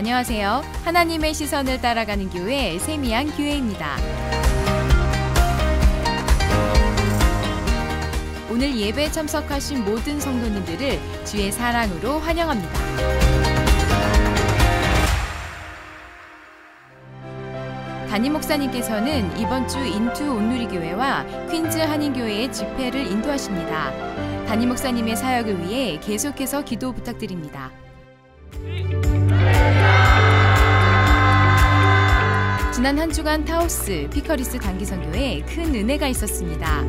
안녕하세요. 하나님의 시선을 따라가는 교회 세미한 교회입니다. 오늘 예배에 참석하신 모든 성도님들을 주의 사랑으로 환영합니다. 담임 목사님께서는 이번 주 인투 온누리교회와 퀸즈 한인교회의 집회를 인도하십니다. 담임 목사님의 사역을 위해 계속해서 기도 부탁드립니다. 지난 한 주간 타우스, 피커리스 단기선교에 큰 은혜가 있었습니다.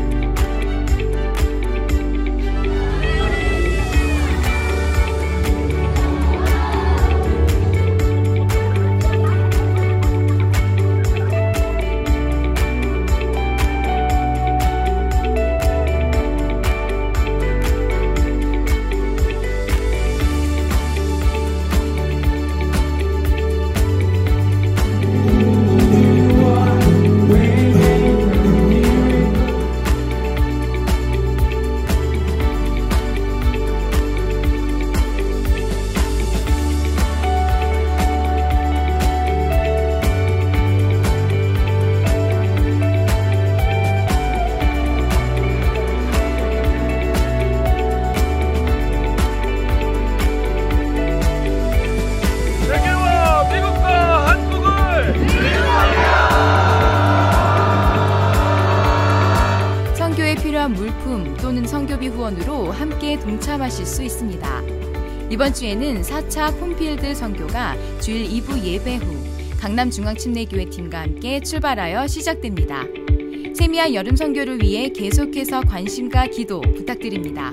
물품 또는 선교비 후원으로 함께 동참하실 수 있습니다. 이번 주에는 4차 폼필드 선교가 주일 2부 예배 후 강남중앙침례교회 팀과 함께 출발하여 시작됩니다. 세미한 여름 선교를 위해 계속해서 관심과 기도 부탁드립니다.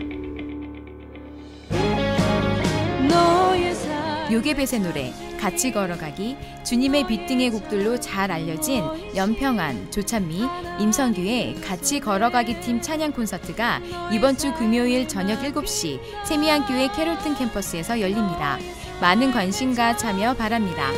요괴벳의 노래 같이 걸어가기, 주님의 빛 등의 곡들로 잘 알려진 연평안, 조찬미, 임성규의 같이 걸어가기 팀 찬양 콘서트가 이번 주 금요일 저녁 7시 세미한 교회 캐롤튼 캠퍼스에서 열립니다. 많은 관심과 참여 바랍니다.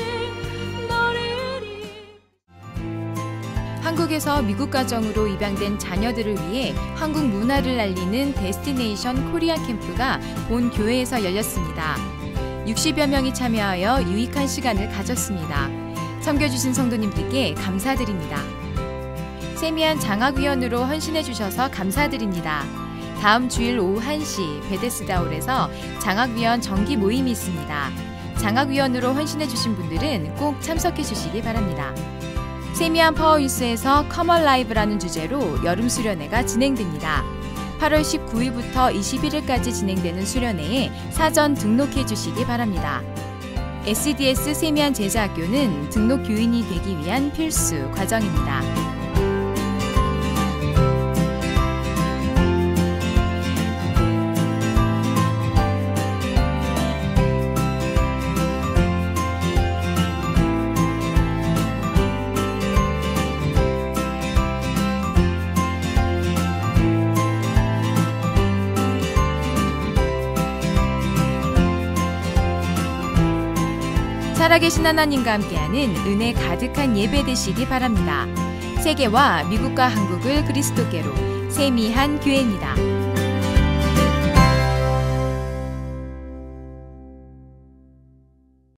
한국에서 미국 가정으로 입양된 자녀들을 위해 한국 문화를 알리는 데스티네이션 코리아 캠프가 본 교회에서 열렸습니다. 60여 명이 참여하여 유익한 시간을 가졌습니다. 섬겨주신 성도님들께 감사드립니다. 세미한 장학위원으로 헌신해 주셔서 감사드립니다. 다음 주일 오후 1시 베데스다홀에서 장학위원 정기 모임이 있습니다. 장학위원으로 헌신해 주신 분들은 꼭 참석해 주시기 바랍니다. 세미한 파워유스에서 커먼 라이브라는 주제로 여름 수련회가 진행됩니다. 8월 19일부터 21일까지 진행되는 수련회에 사전 등록해 주시기 바랍니다. SDS 세미한 제자학교는 등록 교인이 되기 위한 필수 과정입니다. 살아계신 하나님과 함께하는 은혜 가득한 예배 되시기 바랍니다. 세계와 미국과 한국을 그리스도께로 세미한 교회입니다.